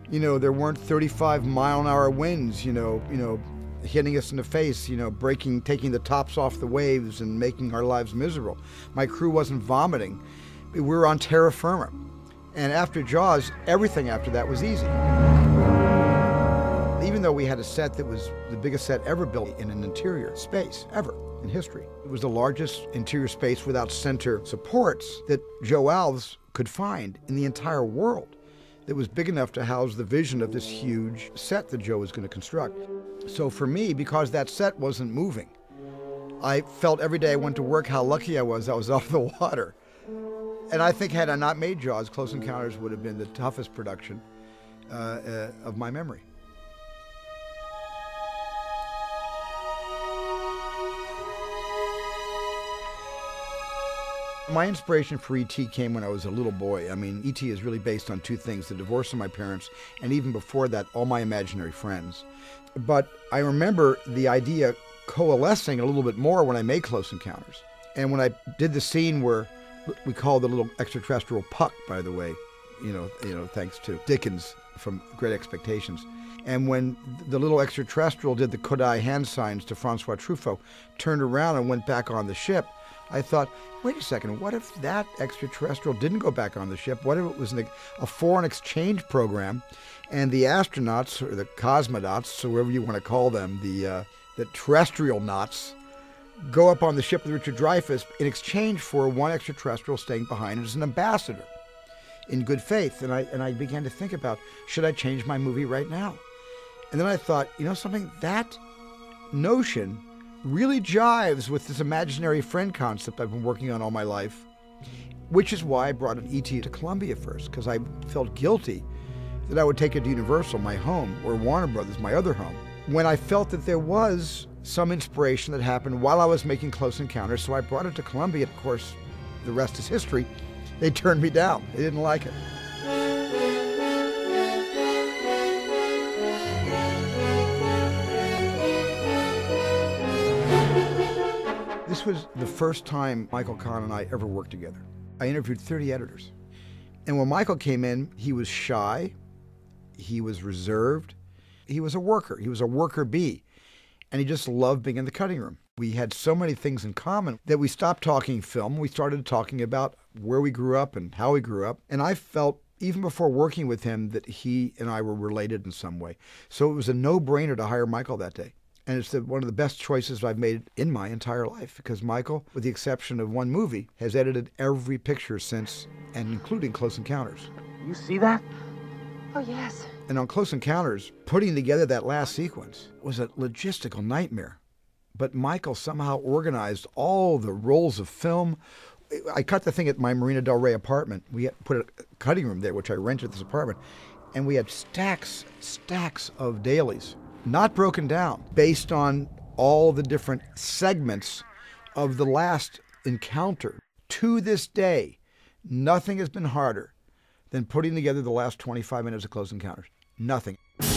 You know, there weren't 35-mile-an-hour winds, hitting us in the face, taking the tops off the waves and making our lives miserable. My crew wasn't vomiting. We were on terra firma. And after Jaws, everything after that was easy. Even though we had a set that was the biggest set ever built in an interior space, ever, in history. It was the largest interior space without center supports that Joe Alves could find in the entire world. That was big enough to house the vision of this huge set that Joe was going to construct. So for me, because that set wasn't moving, I felt every day I went to work how lucky I was off the water. And I think had I not made Jaws, Close Encounters would have been the toughest production of my memory. My inspiration for E.T. came when I was a little boy. I mean, E.T. is really based on two things, the divorce of my parents, and even before that, all my imaginary friends. But I remember the idea coalescing a little bit more when I made Close Encounters. And when I did the scene where we called the little extraterrestrial Puck, by the way, thanks to Dickens from Great Expectations. And when the little extraterrestrial did the Kodai hand signs to Francois Truffaut, turned around and went back on the ship, I thought, wait a second, what if that extraterrestrial didn't go back on the ship? What if it was a foreign exchange program and the astronauts, or the cosmonauts, or whatever you want to call them, the terrestrial nauts, go up on the ship with Richard Dreyfuss in exchange for one extraterrestrial staying behind as an ambassador in good faith. And I began to think about, should I change my movie right now? And then I thought, something, that notion really jives with this imaginary friend concept I've been working on all my life, which is why I brought an E.T. to Columbia first, because I felt guilty that I would take it to Universal, my home, or Warner Brothers, my other home, when I felt that there was some inspiration that happened while I was making Close Encounters. So I brought it to Columbia. Of course, the rest is history. They turned me down. They didn't like it. This was the first time Michael Kahn and I ever worked together. I interviewed 30 editors. And when Michael came in, he was shy, he was reserved, he was a worker. He was a worker bee. And he just loved being in the cutting room. We had so many things in common that we stopped talking film. We started talking about where we grew up and how we grew up. And I felt, even before working with him, that he and I were related in some way. So it was a no-brainer to hire Michael that day. And it's one of the best choices I've made in my entire life, because Michael, with the exception of one movie, has edited every picture since, and including Close Encounters. You see that? Oh, yes. And on Close Encounters, putting together that last sequence was a logistical nightmare. But Michael somehow organized all the rolls of film. I cut the thing at my Marina Del Rey apartment. We had put a cutting room there, which I rented this apartment. And we had stacks of dailies, not broken down, based on all the different segments of the last encounter. To this day, nothing has been harder than putting together the last 25 minutes of Close Encounters. Nothing.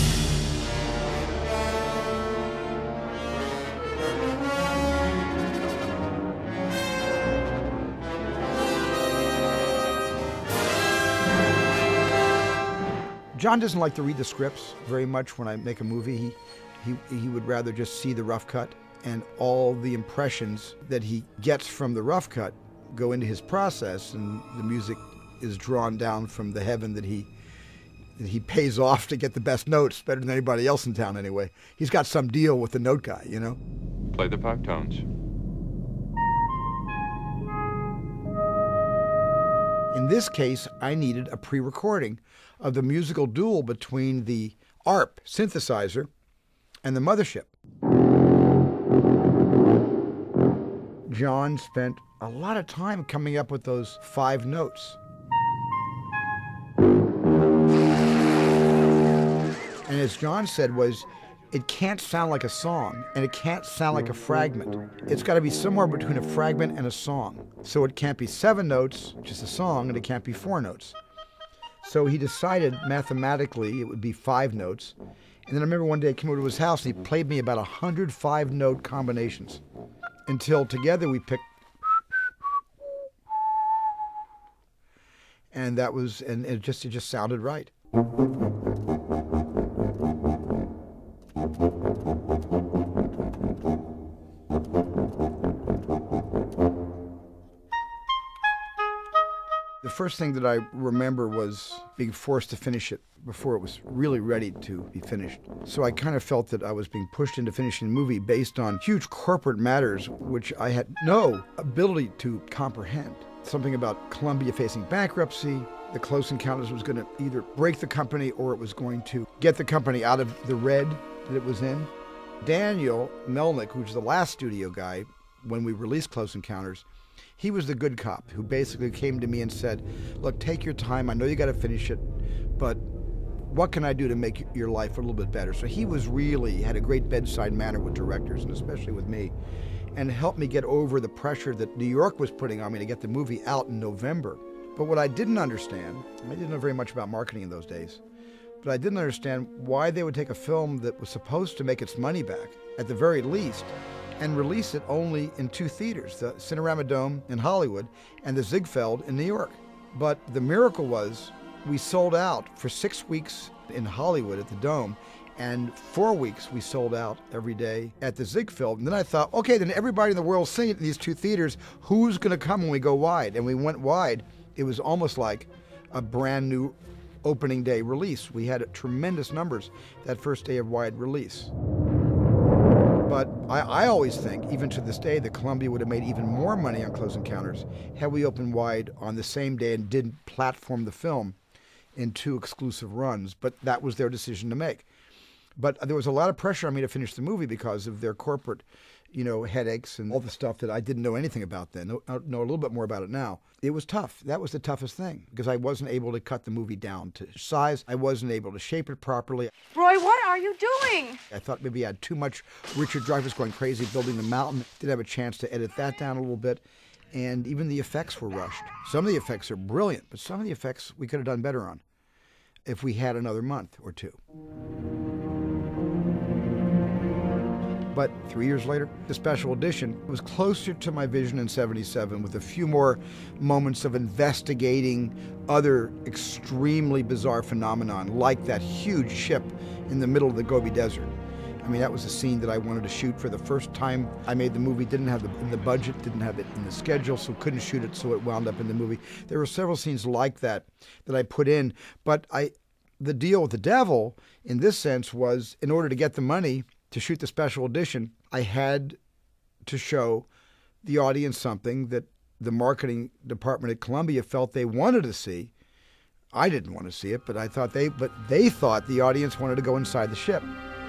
John doesn't like to read the scripts very much when I make a movie. He would rather just see the rough cut, and all the impressions that he gets from the rough cut go into his process, and the music is drawn down from the heaven that he pays off to get the best notes, better than anybody else in town anyway. He's got some deal with the note guy, Play the 5 tones. In this case, I needed a pre-recording of the musical duel between the ARP synthesizer and the mothership. John spent a lot of time coming up with those 5 notes. And as John said, it can't sound like a song, and it can't sound like a fragment. It's got to be somewhere between a fragment and a song. So it can't be 7 notes, just a song, and it can't be 4 notes. So he decided mathematically it would be 5 notes. And then I remember one day I came over to his house and he played me about 100 5-note combinations, until together we picked. And that was, and it just sounded right. first thing that I remember was being forced to finish it before it was really ready to be finished. So I kind of felt that I was being pushed into finishing the movie based on huge corporate matters which I had no ability to comprehend. Something about Columbia facing bankruptcy. The Close Encounters was going to either break the company or it was going to get the company out of the red that it was in. Daniel Melnick, who's the last studio guy when we released Close Encounters, he was the good cop who basically came to me and said, look, take your time. I know you got to finish it, but what can I do to make your life a little bit better? So he had a great bedside manner with directors, and especially with me, and helped me get over the pressure that New York was putting on me to get the movie out in November. But what I didn't understand, I didn't know very much about marketing in those days, but I didn't understand why they would take a film that was supposed to make its money back, at the very least, and release it only in 2 theaters, the Cinerama Dome in Hollywood and the Ziegfeld in New York. But the miracle was we sold out for 6 weeks in Hollywood at the Dome, and 4 weeks we sold out every day at the Ziegfeld. And then I thought, okay, then everybody in the world seeing it in these 2 theaters, who's going to come when we go wide? And we went wide. It was almost like a brand new opening day release. We had tremendous numbers that first day of wide release. But I always think, even to this day, that Columbia would have made even more money on Close Encounters had we opened wide on the same day and didn't platform the film in 2 exclusive runs. But that was their decision to make. But there was a lot of pressure on me to finish the movie because of their corporate, headaches and all the stuff that I didn't know anything about then. I know a little bit more about it now. It was tough. That was the toughest thing because I wasn't able to cut the movie down to size. I wasn't able to shape it properly. Roy, what are you doing? I thought maybe I had too much Richard Dreyfuss going crazy building the mountain. Didn't have a chance to edit that down a little bit. And even the effects were rushed. Some of the effects are brilliant, but some of the effects we could have done better on if we had another month or 2. But 3 years later, the special edition was closer to my vision in '77 with a few more moments of investigating other extremely bizarre phenomenon like that huge ship in the middle of the Gobi Desert. I mean, that was a scene that I wanted to shoot for the first time I made the movie. Didn't have it in the budget, didn't have it in the schedule, so couldn't shoot it, so it wound up in the movie. There were several scenes like that that I put in, but the deal with the devil in this sense was, in order to get the money to shoot the special edition, I had to show the audience something that the marketing department at Columbia felt they wanted to see. I didn't want to see it, but they thought the audience wanted to go inside the ship.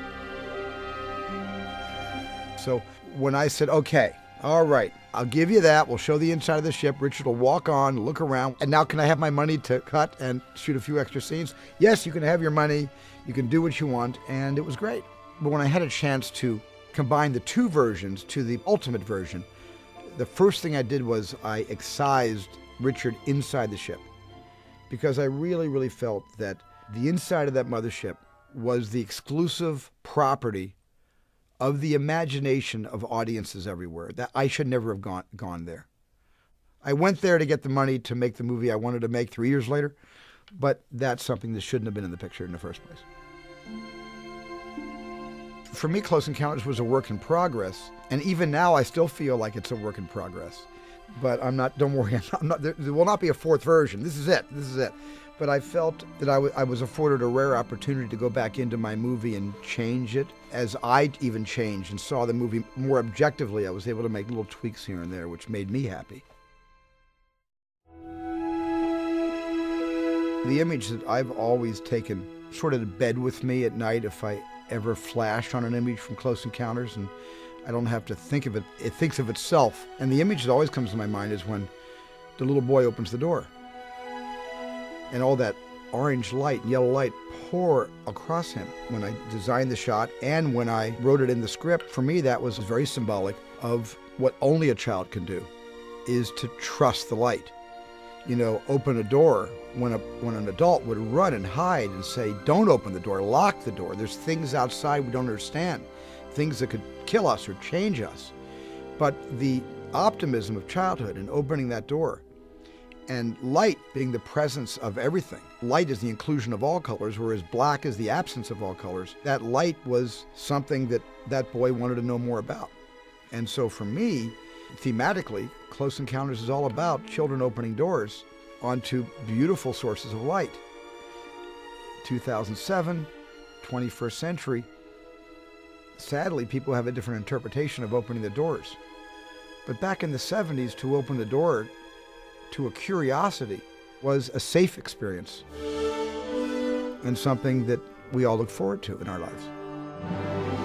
So when I said, okay, all right, I'll give you that. We'll show the inside of the ship. Richard will walk on, look around. And now can I have my money to cut and shoot a few extra scenes? Yes, you can have your money. You can do what you want. And it was great. But when I had a chance to combine the 2 versions to the ultimate version, the first thing I did was I excised Richard inside the ship, because I really, really felt that the inside of that mothership was the exclusive property of the imagination of audiences everywhere, that I should never have gone there. I went there to get the money to make the movie I wanted to make 3 years later, but that's something that shouldn't have been in the picture in the first place. For me, Close Encounters was a work in progress, and even now I still feel like it's a work in progress. But I'm not, don't worry, there will not be a 4th version. This is it. But I felt that I was afforded a rare opportunity to go back into my movie and change it. As I even changed and saw the movie more objectively, I was able to make little tweaks here and there, which made me happy. The image that I've always taken sort of to bed with me at night if I ever flash on an image from Close Encounters and I don't have to think of it, it thinks of itself. And the image that always comes to my mind is when the little boy opens the door and all that orange light and yellow light pour across him. When I designed the shot and when I wrote it in the script, for me that was very symbolic of what only a child can do, is to trust the light. Open a door when an adult would run and hide and say, don't open the door, lock the door. There's things outside we don't understand, things that could kill us or change us. But the optimism of childhood and opening that door, and light being the presence of everything. Light is the inclusion of all colors, whereas black is the absence of all colors. That light was something that boy wanted to know more about. And so for me, thematically, Close Encounters is all about children opening doors, onto beautiful sources of light. 2007, 21st century, sadly, people have a different interpretation of opening the doors. But back in the 70s, to open the door to a curiosity was a safe experience and something that we all look forward to in our lives.